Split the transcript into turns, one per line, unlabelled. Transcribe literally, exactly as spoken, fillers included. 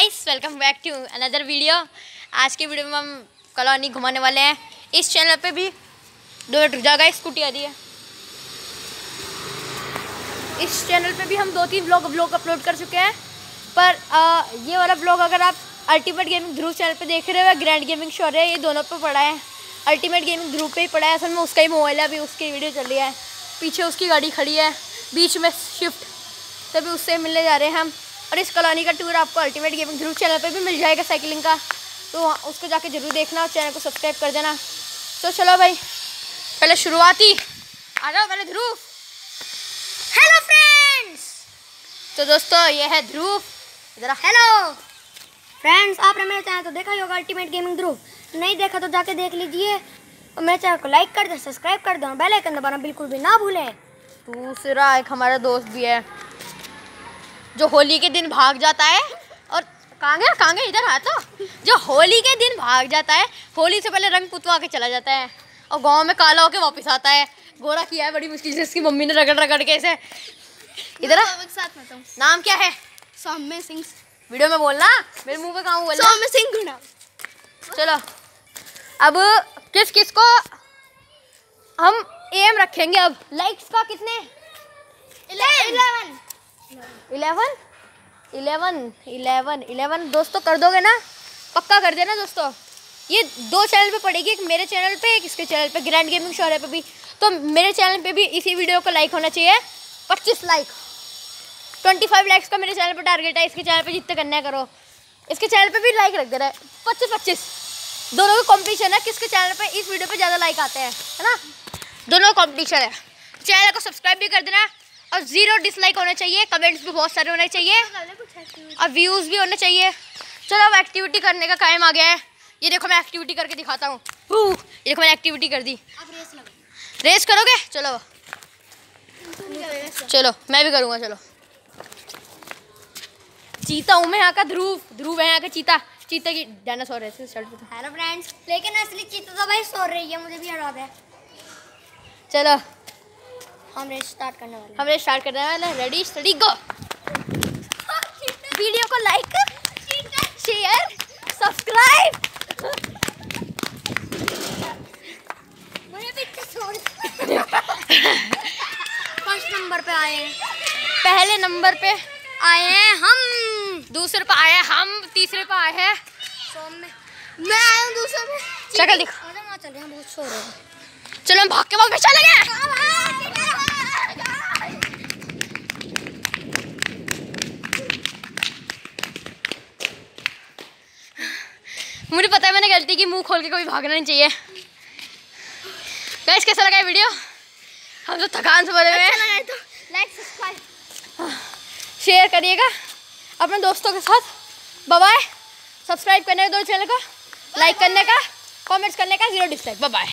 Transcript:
Guys, welcome back to another video. आज के video में हम कॉलोनी घुमाने वाले हैं। इस चैनल पे भी दो मिनट रुक जा गाइस, स्कूटी आ रही है। इस चैनल पे भी हम दो तीन ब्लॉग ब्लॉग अपलोड कर चुके हैं, पर आ, ये वाला ब्लॉग अगर आप अल्टीमेट गेमिंग ध्रुव चैनल पे देख रहे हो या ग्रैंड गेमिंग शौर्य, ये दोनों पे पड़ा है। अल्टीमेट गेमिंग ध्रुव पे ही पड़ा है, असल में उसका ही मोबाइल है, अभी उसकी वीडियो चल रही है। पीछे उसकी गाड़ी खड़ी है, बीच में शिफ्ट, तभी उससे मिलने जा रहे हैं हम। और इस कॉलोनी का टूर आपको अल्टीमेट गेमिंग ध्रुव चैनल पे भी मिल जाएगा साइकिलिंग का, तो उसको जाके जरूर देखना और चैनल को सब्सक्राइब कर देना। तो चलो भाई, पहले शुरुआती आ जाओ, पहले ध्रुव। Hello friends. तो दोस्तों ये है ध्रुव, जरा हेलो
फ्रेंड्स। आपने मेरे चैनल तो देखा ही होगा अल्टीमेट गेमिंग ध्रुव, नहीं देखा तो जाके देख लीजिए और मेरे चैनल को लाइक कर दे, सब्सक्राइब कर दो, बेल आइकन दबाना बिल्कुल भी ना भूलें।
दूसरा एक हमारा दोस्त भी है जो होली के दिन भाग जाता है। और कहाँ गया कहाँ गया इधर आ, तो जो होली के दिन भाग जाता है, होली से पहले रंग पुतवा के चला जाता है और गांव में काला होके वापस आता है। गोरा किया है बड़ी मुश्किल से, इसकी मम्मी ने रगड़ रगड़ के इसे। इधर
साथ में
नाम क्या है?
सौम्य सिंह।
वीडियो में बोलना, मेरे मुंह पे कहाँ बोलना।
सौम्य सिंह गुना।
चलो अब किस किस को हम एम रखेंगे अब लाइक्स का? कितने?
Eleven
eleven eleven eleven eleven दोस्तों कर दोगे ना? पक्का कर देना दोस्तों। ये दो चैनल पे पड़ेगी, एक मेरे चैनल पे, एक इसके चैनल पे, ग्रैंड गेमिंग शौर्य पे भी। तो मेरे चैनल पे भी इसी वीडियो को लाइक होना चाहिए, पच्चीस लाइक। पच्चीस लाइक्स का मेरे चैनल पे टारगेट है, इसके चैनल पे जितने करना है करो। इसके चैनल पे भी लाइक रख दे रहा है, पच्चीस पच्चीस दोनों का कॉम्पिटिशन है, किसके चैनल पे इस वीडियो पे ज़्यादा लाइक आते हैं, है ना? दोनों का कॉम्पिटिशन है। चैनल को सब्सक्राइब भी कर देना और जीरो डिसलाइक होने चाहिए, कमेंट्स भी बहुत सारे होने चाहिए और व्यूज़ भी होने चाहिए। चलो अब एक्टिविटी करने का टाइम आ गया है। ये देखो मैं एक्टिविटी करके दिखाता हूँ। ये देखो मैंने एक्टिविटी कर दी।
अब रेस लगा।
रेस करोगे? चलो चलो मैं भी करूँगा। चलो चीता हूँ मैं यहाँ का, ध्रुव ध्रुव है यहाँ का चीता। चीता की डायनासोर है।
हेलो फ्रेंड्स, लेकिन असली चीता तो भाई सो रही है, मुझे भी याद है।
चलो
हम रेस स्टार्ट करने वाले हैं।
हम रेस स्टार्ट करने वाले हैं। Ready study go. वीडियो को लाइक शेयर सब्सक्राइब।
मुझे भी फर्स्ट नंबर पे आए हैं,
पहले नंबर पे
आए हैं हम,
दूसरे पे आए हैं हम, तीसरे पे आए हैं
सौम्य। मैं आया हूँ दूसरे पे।
शक्ल दिखा।
चल रहे हैं, बहुत शोर है।
चलो हम भाग के भाग के चले गए। मुझे पता है मैंने गलती की, मुंह खोल के कभी भागना नहीं चाहिए। गाइस कैसा लगा वीडियो? हम तो थकान से भरे हुए हैं।
तो लाइक सब्सक्राइब
शेयर करिएगा अपने दोस्तों के साथ। Bye bye. सब्सक्राइब करने का दो चैनल को, लाइक करने का, कमेंट्स करने का, जीरो डिसलाइक। Bye bye.